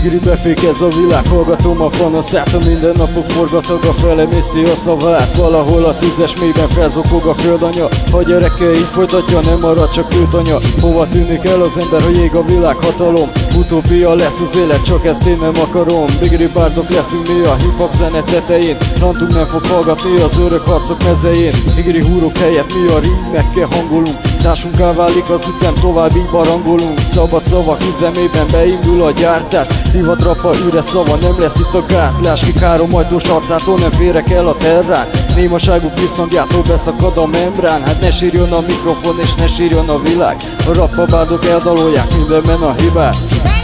Bigri befékez a világ, hallgatom a panaszát. A mindennapok forgatag, a felemészti a szavát. Valahol a tízes mélyben felzokog a földanya. A gyereke így folytatja, nem marad csak őt anya. Hova tűnik el az ember, hogy ég a világ hatalom? Utópia lesz az élet, csak ezt én nem akarom. Bigri bárdok leszünk mi a hip-hop zene tetején. Rantunk nem fog hallgatni az örök harcok mezején. Bigri húrok helyett mi a rímekkel hangolunk. Társunká válik az ütem, tovább így barangolunk. Szabad szavak üzemében beindul a gyártás. Divat rapa, üres szava, nem lesz itt a gátlás. Kikárom ajtós arcától nem férek el a terrán. Némaságuk visszhangjától beszakad a membrán. Hát ne sírjon a mikrofon és ne sírjon a világ. A rappabárdok eldalolják mindenben a hibát.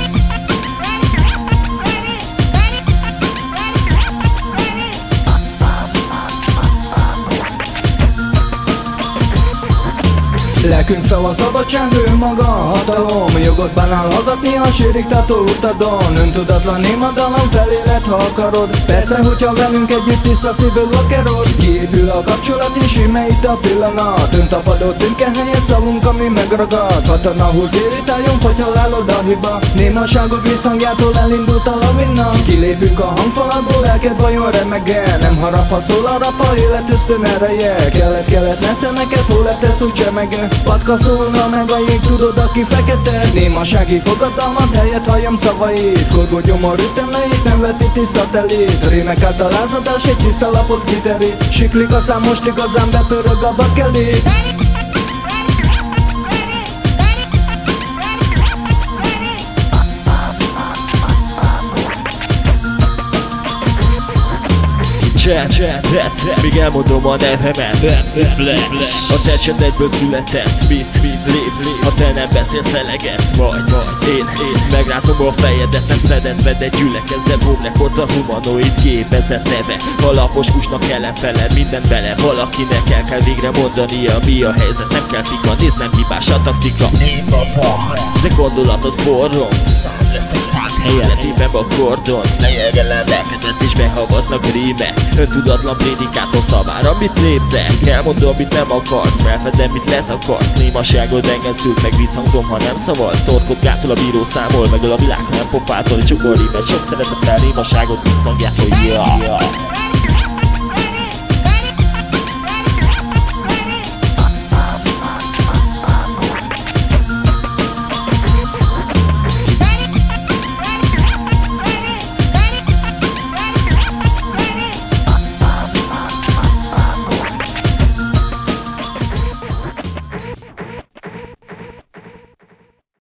Lelkünk szava szabadság, ő maga a hatalom. Jogot bánál hallgatni a síriktató utadon. Öntudatlan néma dalom felélet, ha akarod. Persze, hogyha velünk együtt tiszta szívű lakerod. Kiépül a kapcsolat és íme itt a pillanat. Öntapadó tünke helyett szavunk, ami megragad. Hatalnahul térítáljunk, hogy halálod a hiba. Némaságod visszhangjától elindult a lavina. Kilépünk a hangfaladból, lelked vajon remegel. Nem harap, ha szól a rapa, élet ösztön ereje. Kelet nesze neked, hol lett ez úgy csemege. Patka szólna meg a jég, tudod, aki fekete. Némasági fogadalmat helyett halljam szavait. Korgó gyomor ütemeit, nem vetíti szatellit. Rémek általázadás, egy tiszta lapot kiterít. Siklik a szám, most igazán bepörög a bakelit. Még elmondom a nevemet. A te csendedből született. Ha te nem beszélsz eleget, majd én megrázom a fejedet. Nem szedett vedd egy gyülekezet. Home Records a humanoid gépezet neve. A lapos kusnak ellenfeled, mindent bele. Valakinek el kell végre mondania, mi a helyzet. Nem kell fika, nézd, nem hibás a taktika. De gondolatod forrong, életében a kordon. Lejelgelem lelkedet és behavaznak ríme. Öntudatlan prédikátor szavára, amit léptek. Elmondom, mit nem akarsz, felfedem, mit letakarsz. Némaságod engem szült, meg visszhangzom, ha nem szavaz. Torkod gátul, a bíró számol, megöl a világ, ha nem pofázol. Csukor rímet, sok szeretettel némaságod visszhangjától, yeah.